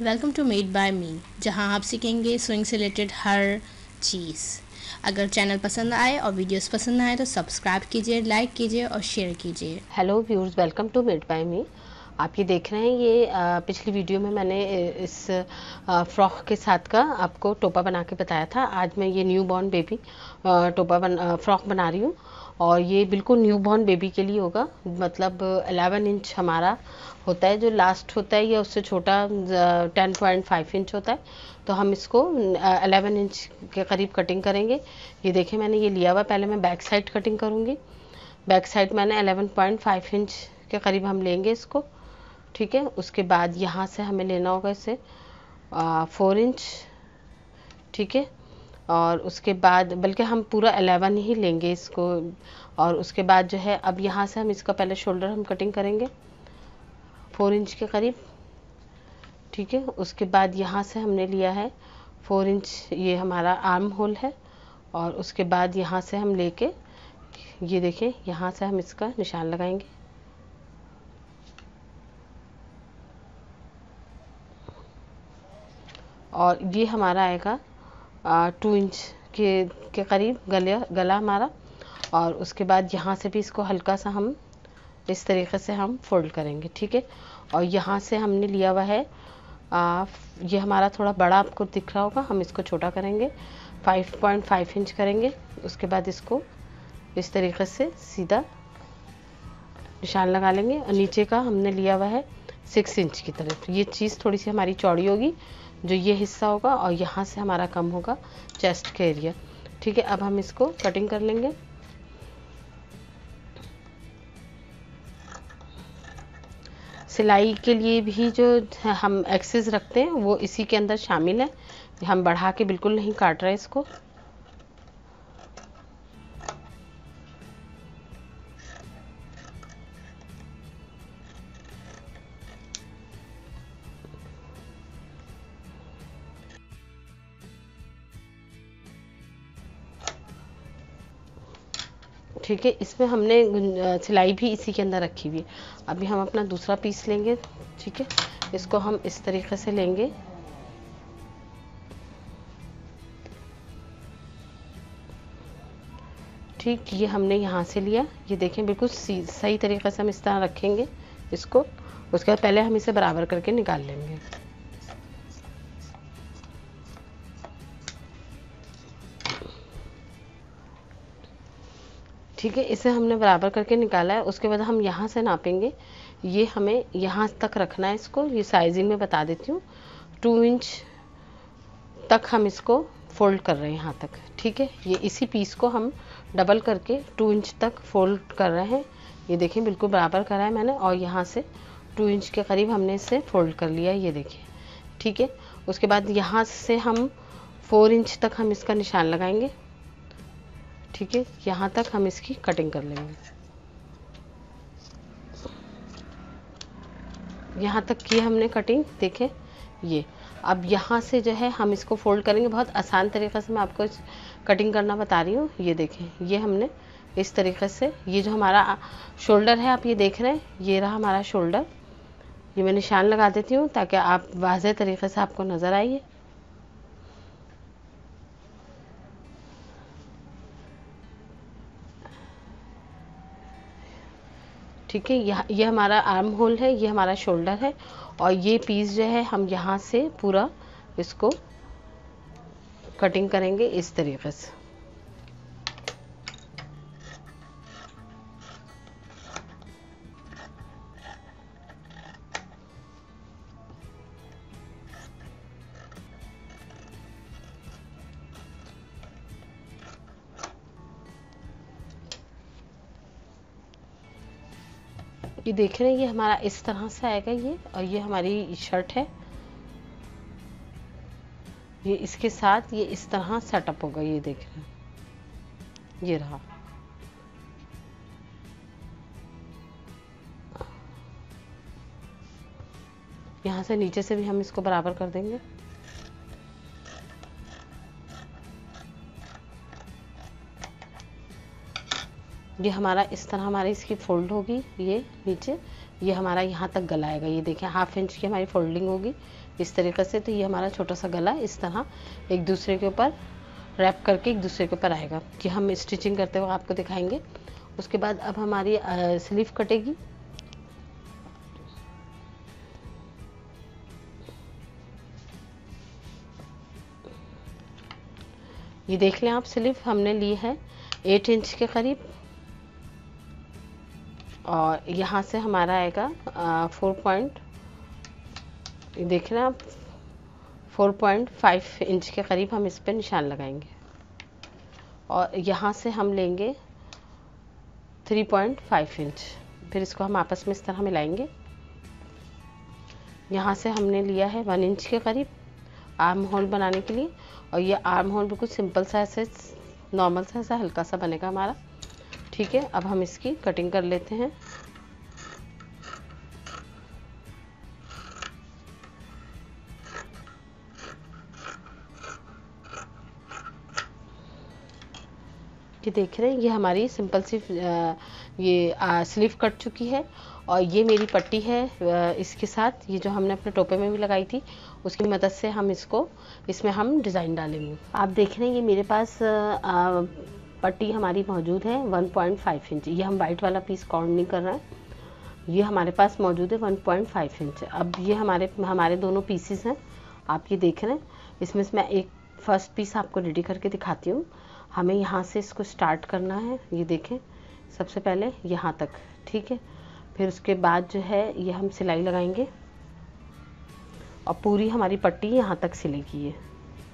Welcome to made by me, जहां आप सीखेंगे स्विंग से रिलेटेड हर चीज़। अगर चैनल पसंद आए और वीडियोस पसंद आए तो सब्सक्राइब कीजिए, लाइक कीजिए और शेयर कीजिए। Hello viewers, welcome to made by me. आप ये देख रहे हैं, ये पिछली वीडियो में मैंने इस फ्रॉक के साथ का आपको टोपा बना के बताया था। आज मैं ये न्यू बॉर्न बेबी फ्रॉक बना रही हूँ और ये बिल्कुल न्यू बॉर्न बेबी के लिए होगा। मतलब 11 इंच हमारा होता है, जो लास्ट होता है या उससे छोटा 10.5 इंच होता है। तो हम इसको 11 इंच के करीब कटिंग करेंगे। ये देखें, मैंने ये लिया हुआ। पहले मैं बैक साइड कटिंग करूँगी। बैक साइड मैंने 11.5 इंच के करीब हम लेंगे इसको, ठीक है। उसके बाद यहाँ से हमें लेना होगा इसे 4 इंच, ठीक है। और उसके बाद बल्कि हम पूरा 11 ही लेंगे इसको। और उसके बाद जो है, अब यहाँ से हम इसका पहले शोल्डर हम कटिंग करेंगे 4 इंच के करीब, ठीक है। उसके बाद यहाँ से हमने लिया है 4 इंच, ये हमारा आर्म होल है। और उसके बाद यहाँ से हम लेके, ये देखें, यहाँ से हम इसका निशान लगाएंगे। और ये हमारा आएगा 2 इंच के करीब गला हमारा। और उसके बाद यहाँ से भी इसको हल्का सा हम इस तरीके से हम फोल्ड करेंगे, ठीक है। और यहाँ से हमने लिया हुआ है ये हमारा थोड़ा बड़ा आपको दिख रहा होगा, हम इसको छोटा करेंगे, 5.5 इंच करेंगे। उसके बाद इसको इस तरीके से सीधा निशान लगा लेंगे। और नीचे का हमने लिया हुआ है 6 इंच की तरफ। ये चीज़ थोड़ी सी हमारी चौड़ी होगी, जो ये हिस्सा होगा, और यहाँ से हमारा कम होगा चेस्ट का एरिया, ठीक है। अब हम इसको कटिंग कर लेंगे। सिलाई के लिए भी जो हम एक्सेस रखते हैं वो इसी के अंदर शामिल है। हम बढ़ा के बिल्कुल नहीं काट रहे इसको। ठीक है, इसमें हमने सिलाई भी इसी के अंदर रखी हुई है। अभी हम अपना दूसरा पीस लेंगे, ठीक है। इसको हम इस तरीके से लेंगे, ठीक। ये हमने यहाँ से लिया, ये देखें, बिल्कुल सही तरीके से हम इस तरह रखेंगे इसको। उसके बाद पहले हम इसे बराबर करके निकाल लेंगे। ठीक है, इसे हमने बराबर करके निकाला है। उसके बाद हम यहाँ से नापेंगे। ये हमें यहाँ तक रखना है इसको। ये साइजिंग में बता देती हूँ, 2 इंच तक हम इसको फोल्ड कर रहे हैं यहाँ तक, ठीक है। ये इसी पीस को हम डबल करके 2 इंच तक फोल्ड कर रहे हैं। ये देखें, बिल्कुल बराबर करा है मैंने। और यहाँ से 2 इंच के करीब हमने इसे फोल्ड कर लिया है, ये देखिए, ठीक है। उसके बाद यहाँ से हम 4 इंच तक हम इसका निशान लगाएंगे, ठीक है। यहाँ तक हम इसकी कटिंग कर लेंगे। यहाँ तक की हमने कटिंग, देखें ये। अब यहाँ से जो है हम इसको फोल्ड करेंगे। बहुत आसान तरीक़े से मैं आपको कटिंग करना बता रही हूँ। ये देखें, ये हमने इस तरीके से, ये जो हमारा शोल्डर है, आप ये देख रहे हैं, ये रहा हमारा शोल्डर। ये मैं निशान लगा देती हूँ ताकि आप वाज़ेह तरीके से आपको नज़र आइए। ठीक है, ये हमारा आर्म होल है, ये हमारा शोल्डर है। और ये पीस जो है हम यहाँ से पूरा इसको कटिंग करेंगे इस तरीके से। ये देख रहे हैं, ये हमारा इस तरह से आएगा ये। और ये हमारी शर्ट है, ये इसके साथ ये इस तरह सेटअप होगा। ये देख रहे हैं, ये रहा। यहाँ से नीचे से भी हम इसको बराबर कर देंगे। ये हमारा इस तरह हमारी इसकी फोल्ड होगी, ये नीचे ये हमारा यहाँ तक गला आएगा। ये देखिए 1/2 इंच की हमारी फोल्डिंग होगी इस तरीके से। तो ये हमारा छोटा सा गला इस तरह एक दूसरे के ऊपर रैप करके एक दूसरे के ऊपर आएगा। कि हम स्टिचिंग करते हुए आपको दिखाएंगे। उसके बाद अब हमारी स्लीव कटेगी। ये देख लें आप, स्लीव हमने ली है 8 इंच के करीब और यहाँ से हमारा आएगा 4 रहे हैं आप 4.5 इंच के करीब हम इस पे निशान लगाएंगे और यहाँ से हम लेंगे 3.5 इंच। फिर इसको हम आपस में इस तरह मिलाएंगे। यहाँ से हमने लिया है 1 इंच के करीब आर्म होल बनाने के लिए और ये आर्म होल बिल्कुल सिंपल सा ऐसे नॉर्मल सा ऐसा हल्का सा बनेगा हमारा। ठीक है, अब हम इसकी कटिंग कर लेते हैं। ये देख रहे हैं, ये हमारी सिंपल सी ये स्लीव कट चुकी है और ये मेरी पट्टी है इसके साथ, ये जो हमने अपने टोपे में भी लगाई थी उसकी मदद से हम इसमें हम डिज़ाइन डालेंगे। आप देख रहे हैं ये मेरे पास पट्टी हमारी मौजूद है 1.5 इंच। ये हम वाइट वाला पीस काउंट नहीं कर रहे हैं, ये हमारे पास मौजूद है 1.5 इंच। अब ये हमारे दोनों पीसीस हैं, आप ये देख रहे हैं। इसमें से मैं एक फर्स्ट पीस आपको रेडी करके दिखाती हूँ। हमें यहाँ से इसको स्टार्ट करना है, ये देखें सबसे पहले यहाँ तक। ठीक है, फिर उसके बाद जो है ये हम सिलाई लगाएंगे और पूरी हमारी पट्टी यहाँ तक सिलेगी। ये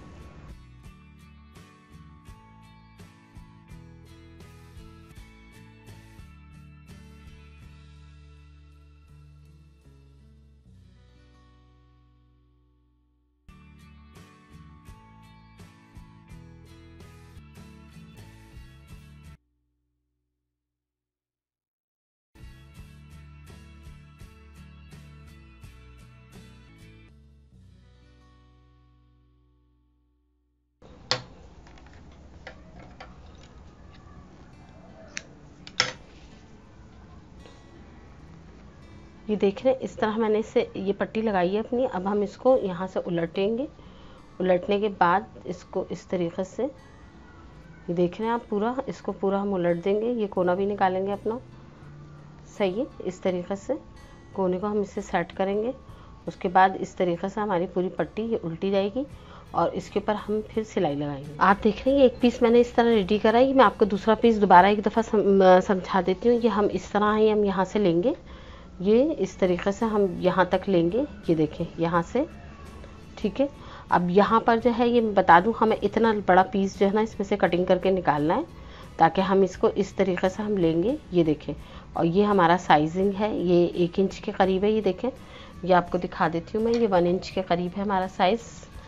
ये देख रहे हैं, इस तरह मैंने इसे ये पट्टी लगाई है अपनी। अब हम इसको यहाँ से उलटेंगे। उलटने के बाद इसको इस तरीके से, ये देख रहे हैं आप, इसको पूरा हम उलट देंगे। ये कोना भी निकालेंगे अपना, सही है। इस तरीके से कोने को हम इसे सेट करेंगे। उसके बाद इस तरीके से हमारी पूरी पट्टी ये उल्टी जाएगी और इसके ऊपर हम फिर सिलाई लगाएंगे। आप देख रहे हैं एक पीस मैंने इस तरह रेडी करा है। मैं आपको दूसरा पीस दोबारा एक दफ़ा समझा देती हूँ। ये हम इस तरह ही हम यहाँ से लेंगे, ये इस तरीके से हम यहाँ तक लेंगे। ये देखें यहाँ से, ठीक है। अब यहाँ पर जो है ये बता दूँ, हमें इतना बड़ा पीस जो है ना इसमें से कटिंग करके निकालना है ताकि हम इसको इस तरीके से हम लेंगे। ये देखें, और ये हमारा साइजिंग है, ये 1 इंच के करीब है। ये देखें, ये आपको दिखा देती हूँ मैं, ये 1 इंच के करीब है हमारा साइज़।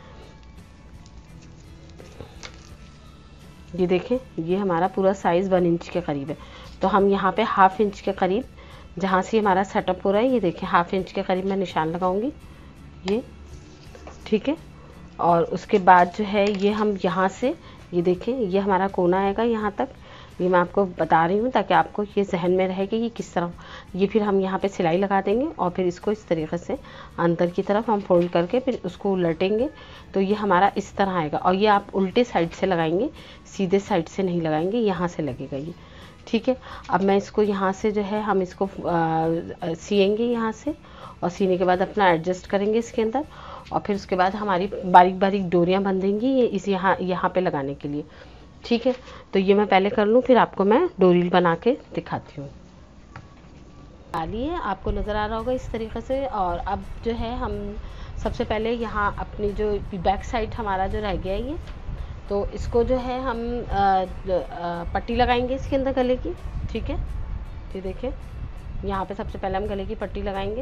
ये देखें, ये हमारा पूरा साइज़ 1 इंच के करीब है। तो हम यहाँ पे 1/2 इंच के करीब जहाँ से हमारा सेटअप हो रहा है, ये देखें 1/2 इंच के करीब मैं निशान लगाऊंगी, ये ठीक है। और उसके बाद जो है ये हम यहाँ से, ये देखें, ये हमारा कोना आएगा यहाँ तक। ये मैं आपको बता रही हूँ ताकि आपको ये जहन में रहे कि ये किस तरह। ये फिर हम यहाँ पे सिलाई लगा देंगे और फिर इसको इस तरीके से अंदर की तरफ हम फोल्ड करके फिर उसको उलटेंगे। तो ये हमारा इस तरह आएगा। और ये आप उल्टे साइड से लगाएंगे, सीधे साइड से नहीं लगाएंगे, यहाँ से लगेगा ये, ठीक है। अब मैं इसको यहाँ से जो है हम इसको सिएंगे यहाँ से, और सीने के बाद अपना एडजस्ट करेंगे इसके अंदर। और फिर उसके बाद हमारी बारीक बारीक डोरियाँ बंधेंगी ये इस यहाँ पे लगाने के लिए, ठीक है। तो ये मैं पहले कर लूँ, फिर आपको मैं डोरी बना के दिखाती हूँ। डालिए, आपको नज़र आ रहा होगा इस तरीके से। और अब जो है हम सबसे पहले यहाँ अपनी जो बैक साइड हमारा जो रह गया है ये, तो इसको जो है हम पट्टी लगाएंगे इसके अंदर गले की, ठीक है। ये देखें, यहाँ पे सबसे पहले हम गले की पट्टी लगाएंगे।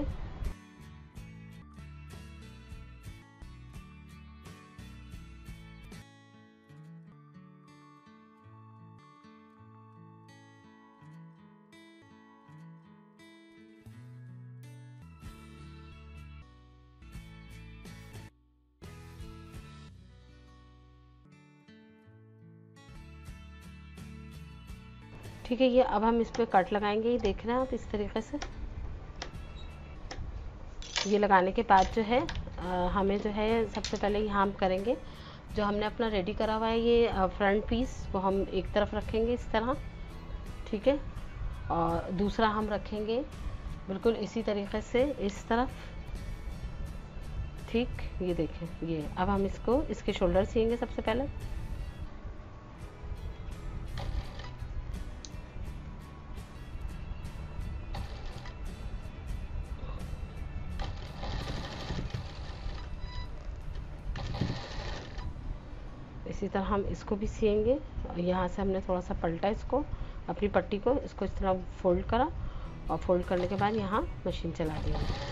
ठीक है। ये अब हम इस पर कट लगाएंगे, ये देख रहे हैं आप इस तरीके से। ये लगाने के बाद जो है हमें जो है सबसे पहले यहाँ हम करेंगे, जो हमने अपना रेडी करा हुआ है ये फ्रंट पीस, वो हम एक तरफ रखेंगे इस तरह, ठीक है। और दूसरा हम रखेंगे बिल्कुल इसी तरीके से इस तरफ, ठीक। ये देखें, ये अब हम इसको इसके शोल्डर सिएंगे सबसे पहले। इसी तरह हम इसको भी सिएंगे। यहाँ से हमने थोड़ा सा पलटा इसको, अपनी पट्टी को, इसको इस तरह फोल्ड करा और फोल्ड करने के बाद यहाँ मशीन चला दी।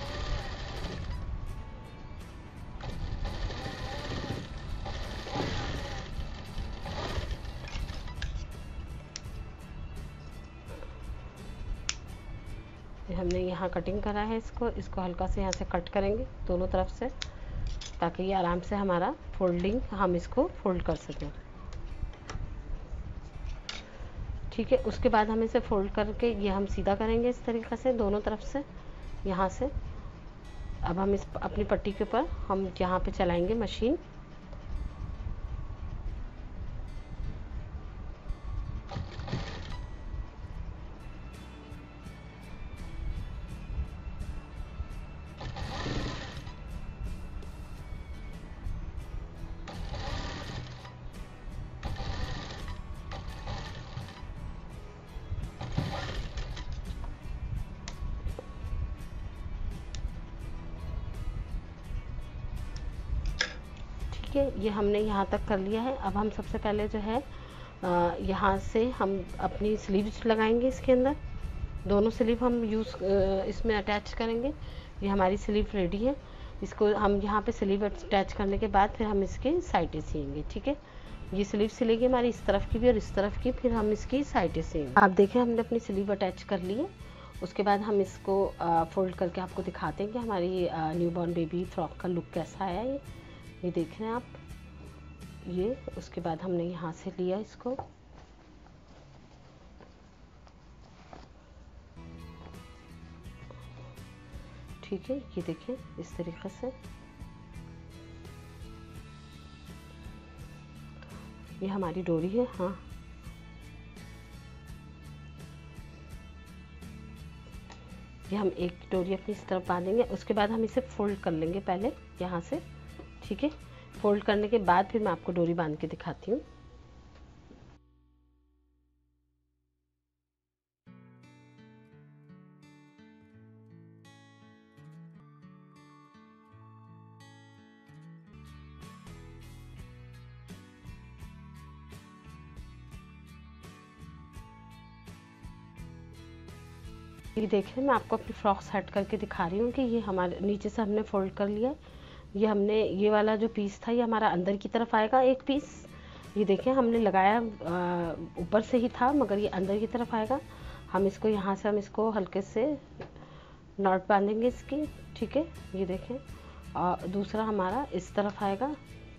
हमने यहाँ कटिंग करा है इसको हल्का से यहाँ से कट करेंगे दोनों तरफ से, ताकि ये आराम से हमारा फोल्डिंग, हम इसको फोल्ड कर सकें, ठीक है। उसके बाद हम इसे फोल्ड करके ये हम सीधा करेंगे इस तरीके से दोनों तरफ से यहाँ से। अब हम इस अपनी पट्टी के ऊपर हम यहाँ पे चलाएंगे मशीन। ये हमने यहाँ तक कर लिया है। अब हम सबसे पहले जो है यहाँ से हम अपनी स्लीव्स लगाएंगे इसके अंदर। दोनों स्लीव हम इसमें अटैच करेंगे। ये हमारी स्लीव रेडी है। इसको हम यहाँ पे स्लीव अटैच करने के बाद फिर हम इसकी साइडें सिएंगे, ठीक है। ये स्लीव सिलेगी हमारी इस तरफ की भी और इस तरफ की, फिर हम इसकी साइडें सिएंगे। आप देखें हमने अपनी स्लीव अटैच कर ली है। उसके बाद हम इसको फोल्ड करके आपको दिखाते हैं कि हमारी न्यूबॉर्न बेबी फ्रॉक का लुक कैसा आया। ये देख रहे हैं आप ये। उसके बाद हमने यहाँ से लिया इसको, ठीक है। ये देखें इस तरीके से। ये हमारी डोरी है, हाँ। ये हम एक डोरी अपनी इस तरफ बांधेंगे। उसके बाद हम इसे फोल्ड कर लेंगे पहले यहाँ से, ठीक है। फोल्ड करने के बाद फिर मैं आपको डोरी बांध के दिखाती हूँ। ये देखिए मैं आपको अपनी फ्रॉक सेट करके दिखा रही हूँ कि ये हमारे नीचे से हमने फोल्ड कर लिया है। ये हमने ये वाला जो पीस था ये हमारा अंदर की तरफ आएगा एक पीस। ये देखिए हमने लगाया ऊपर से ही था मगर ये अंदर की तरफ आएगा। हम इसको यहाँ से हम इसको हल्के से नॉट बांधेंगे इसकी, ठीक है। ये देखें। और दूसरा हमारा इस तरफ आएगा।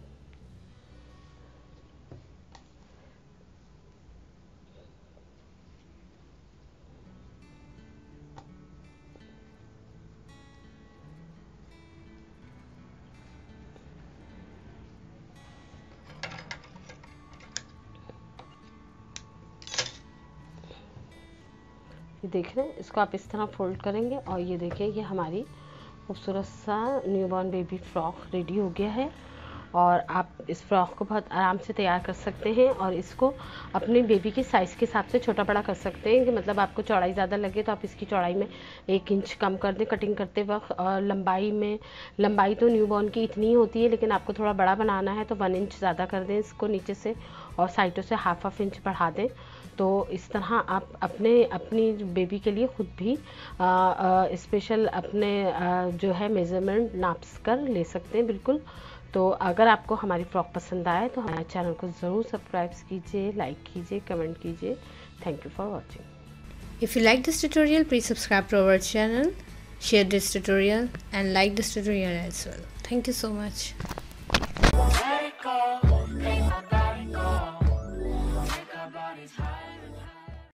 ये देख रहे हैं, इसको आप इस तरह फोल्ड करेंगे और ये देखिए ये हमारी खूबसूरत सा न्यूबॉर्न बेबी फ्रॉक रेडी हो गया है। और आप इस फ्रॉक को बहुत आराम से तैयार कर सकते हैं और इसको अपने बेबी की साइज़ के हिसाब से छोटा बड़ा कर सकते हैं कि मतलब आपको चौड़ाई ज़्यादा लगे तो आप इसकी चौड़ाई में 1 इंच कम कर दें कटिंग करते वक्त। और लंबाई तो न्यूबॉर्न की इतनी ही होती है, लेकिन आपको थोड़ा बड़ा बनाना है तो 1 इंच ज़्यादा कर दें इसको नीचे से और साइडों से हाफ इंच बढ़ा दें। तो इस तरह आप अपनी बेबी के लिए खुद भी स्पेशल अपने जो है मेज़रमेंट नाप कर ले सकते हैं बिल्कुल। तो अगर आपको हमारी फ्रॉक पसंद आए तो हमारे चैनल को ज़रूर सब्सक्राइब कीजिए, लाइक कीजिए, कमेंट कीजिए। Thank you for watching. If you like this tutorial, please subscribe to our channel, share this tutorial and like this tutorial as well. Thank you so much.